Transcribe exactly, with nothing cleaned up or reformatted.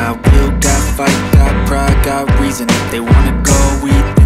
Got will, got fight, got pride, got reason. If they wanna go eat